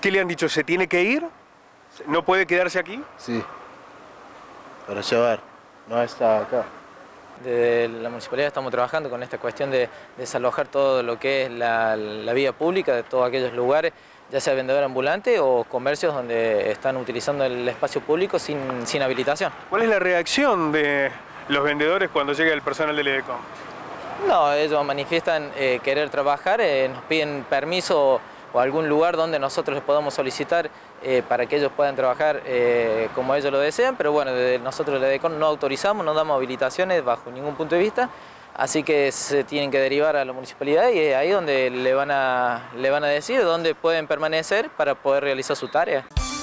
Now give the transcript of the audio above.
qué le han dicho? ¿Se tiene que ir? ¿No puede quedarse aquí? Sí, para llevar, no está acá. Desde la municipalidad estamos trabajando con esta cuestión de desalojar todo lo que es la vía pública de todos aquellos lugares, ya sea vendedor ambulante o comercios donde están utilizando el espacio público sin habilitación. ¿Cuál es la reacción de los vendedores cuando llega el personal del EDECOM? No, ellos manifiestan querer trabajar, nos piden permiso o algún lugar donde nosotros les podamos solicitar para que ellos puedan trabajar como ellos lo desean, pero bueno, nosotros el EDECOM no autorizamos, no damos habilitaciones bajo ningún punto de vista, así que se tienen que derivar a la municipalidad y es ahí donde le van a decir dónde pueden permanecer para poder realizar su tarea.